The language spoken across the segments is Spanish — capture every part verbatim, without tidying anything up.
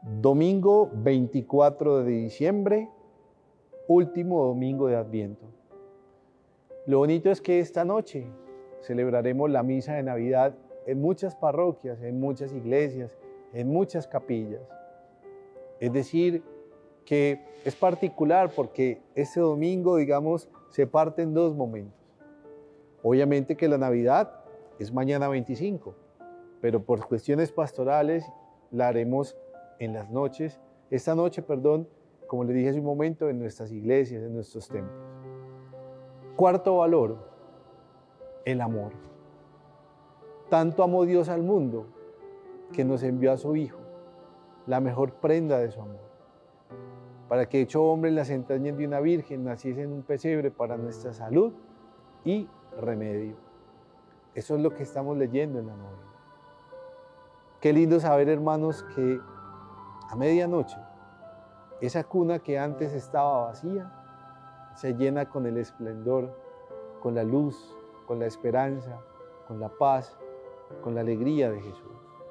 Domingo veinticuatro de diciembre, último domingo de Adviento. Lo bonito es que esta noche celebraremos la misa de Navidad en muchas parroquias, en muchas iglesias, en muchas capillas. Es decir, que es particular porque este domingo, digamos, se parte en dos momentos. Obviamente que la Navidad es mañana veinticinco, pero por cuestiones pastorales la haremos en las noches, esta noche, perdón, como les dije hace un momento, en nuestras iglesias, en nuestros templos. Cuarto valor, el amor. Tanto amó Dios al mundo que nos envió a su Hijo, la mejor prenda de su amor, para que hecho hombre en las entrañas de una virgen naciese en un pesebre para nuestra salud y remedio. Eso es lo que estamos leyendo en la novena. Qué lindo saber, hermanos, que a medianoche, esa cuna que antes estaba vacía, se llena con el esplendor, con la luz, con la esperanza, con la paz, con la alegría de Jesús.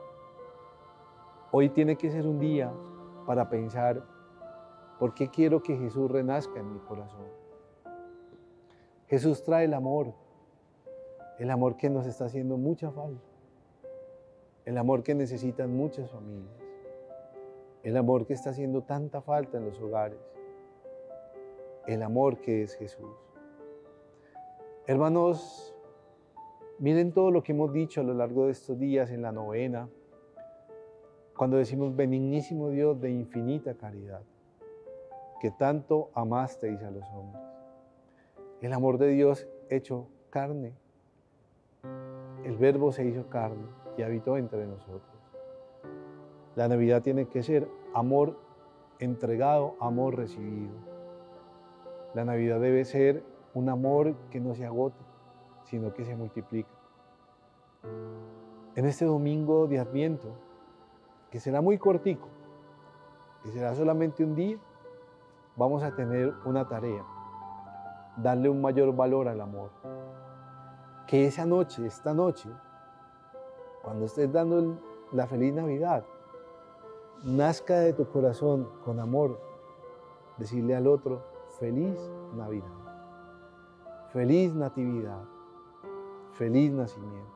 Hoy tiene que ser un día para pensar, ¿por qué quiero que Jesús renazca en mi corazón? Jesús trae el amor, el amor que nos está haciendo mucha falta, el amor que necesitan muchas familias. El amor que está haciendo tanta falta en los hogares. El amor que es Jesús. Hermanos, miren todo lo que hemos dicho a lo largo de estos días en la novena, cuando decimos benignísimo Dios de infinita caridad, que tanto amasteis a los hombres. El amor de Dios hecho carne. El Verbo se hizo carne y habitó entre nosotros. La Navidad tiene que ser amor entregado, amor recibido. La Navidad debe ser un amor que no se agota, sino que se multiplica. En este domingo de Adviento, que será muy cortico, que será solamente un día, vamos a tener una tarea, darle un mayor valor al amor. Que esa noche, esta noche, cuando estés dando la feliz Navidad, nazca de tu corazón con amor, decirle al otro, feliz Navidad, feliz Natividad, feliz nacimiento.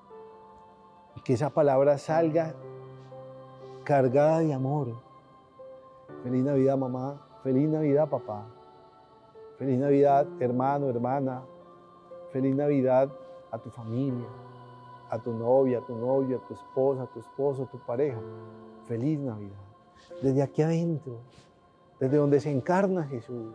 Y que esa palabra salga cargada de amor. Feliz Navidad, mamá, feliz Navidad, papá, feliz Navidad, hermano, hermana, feliz Navidad a tu familia, a tu novia, a tu novio, a tu esposa, a tu esposo, a tu pareja. Feliz Navidad. Desde aquí adentro, desde donde se encarna Jesús.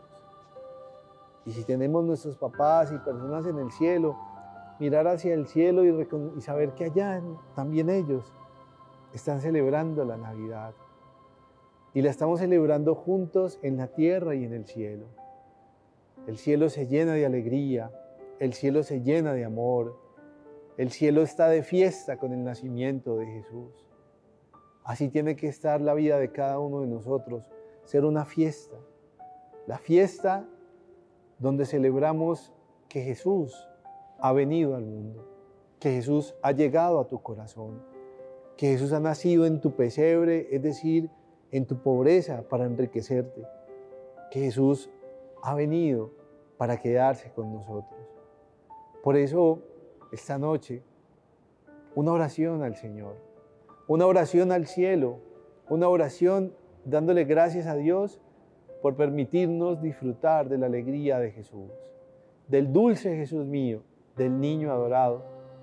Y si tenemos nuestros papás y personas en el cielo, mirar hacia el cielo y, y saber que allá también ellos están celebrando la Navidad. Y la estamos celebrando juntos en la tierra y en el cielo. El cielo se llena de alegría, el cielo se llena de amor, el cielo está de fiesta con el nacimiento de Jesús. Así tiene que estar la vida de cada uno de nosotros, ser una fiesta. La fiesta donde celebramos que Jesús ha venido al mundo, que Jesús ha llegado a tu corazón, que Jesús ha nacido en tu pesebre, es decir, en tu pobreza para enriquecerte, que Jesús ha venido para quedarse con nosotros. Por eso, esta noche, una oración al Señor. Una oración al cielo, una oración dándole gracias a Dios por permitirnos disfrutar de la alegría de Jesús, del dulce Jesús mío, del niño adorado,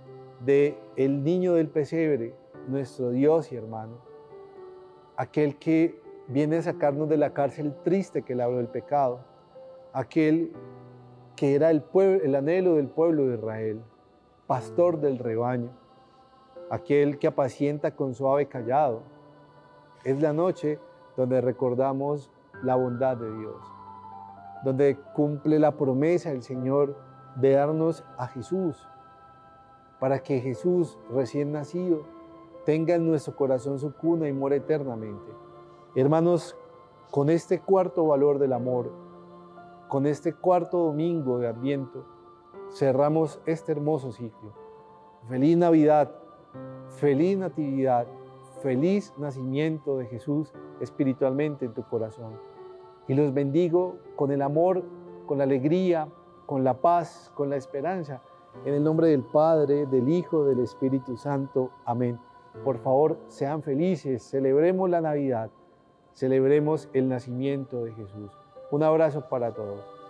del niño del pesebre, nuestro Dios y hermano, aquel que viene a sacarnos de la cárcel triste que labró el pecado, aquel que era el, pueblo, el anhelo del pueblo de Israel, pastor del rebaño, aquel que apacienta con suave callado. Es la noche donde recordamos la bondad de Dios, donde cumple la promesa del Señor de darnos a Jesús, para que Jesús, recién nacido, tenga en nuestro corazón su cuna y mora eternamente. Hermanos, con este cuarto valor del amor, con este cuarto domingo de Adviento, cerramos este hermoso ciclo. Feliz Navidad, feliz Natividad, feliz nacimiento de Jesús espiritualmente en tu corazón. Y los bendigo con el amor, con la alegría, con la paz, con la esperanza. En el nombre del Padre, del Hijo, del Espíritu Santo. Amén. Por favor, sean felices, celebremos la Navidad, celebremos el nacimiento de Jesús. Un abrazo para todos.